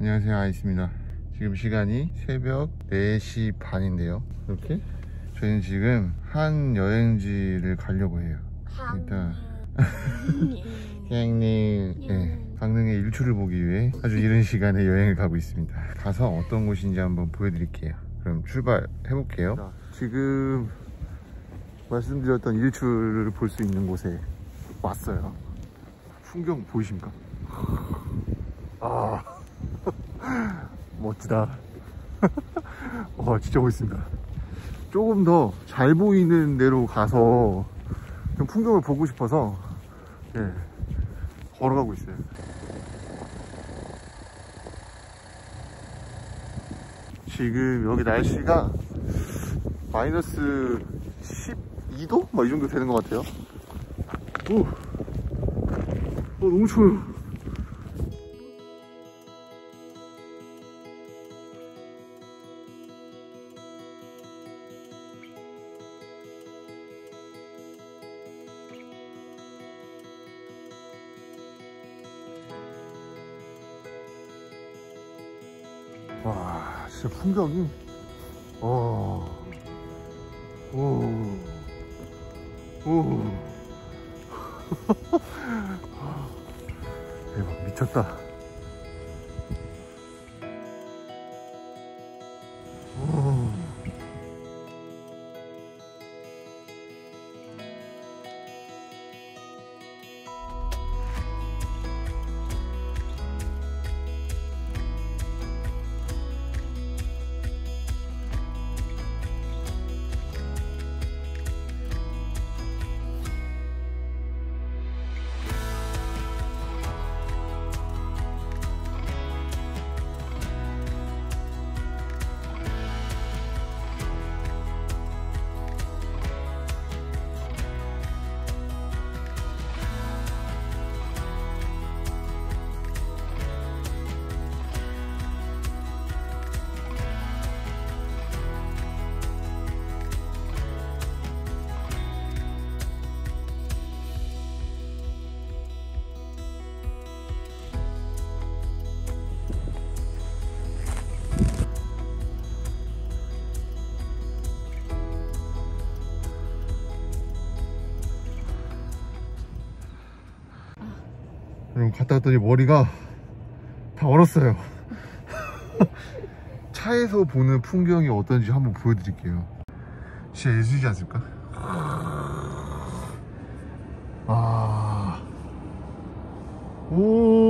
안녕하세요, 아이스입니다. 지금 시간이 새벽 4시 반인데요. 이렇게 저희는 지금 한 여행지를 가려고 해요. 일단 형님, 강릉의 일출을 보기 위해 아주 이른 시간에 여행을 가고 있습니다. 가서 어떤 곳인지 한번 보여드릴게요. 그럼 출발해 볼게요. 지금 말씀드렸던 일출을 볼 수 있는 곳에 왔어요. 풍경 보이십니까? 아 멋지다. 와, 진짜 멋있습니다. 조금 더 잘 보이는 데로 가서 좀 풍경을 보고 싶어서 걸어가고 있어요. 지금 여기 날씨가 마이너스 12도? 막 이 정도 되는 것 같아요. 너무 추워요. 와, 진짜 풍경이 대박, 미쳤다. 여러분, 갔다 왔더니 머리가 다 얼었어요. 차에서 보는 풍경이 어떤지 한번 보여드릴게요. 진짜 예술이지 않습니까? 오.